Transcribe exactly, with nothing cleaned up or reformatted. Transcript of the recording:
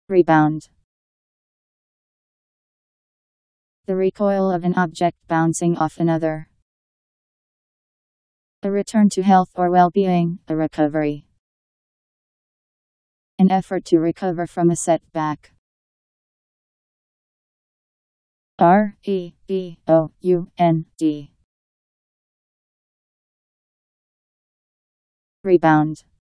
Rebound. The recoil of an object bouncing off another. A return to health or well-being, a recovery. An effort to recover from a setback. R E B O U N D. Rebound.